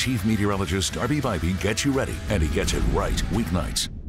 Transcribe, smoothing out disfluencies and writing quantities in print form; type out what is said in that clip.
Chief Meteorologist Darby Bybee gets you ready, and he gets it right weeknights.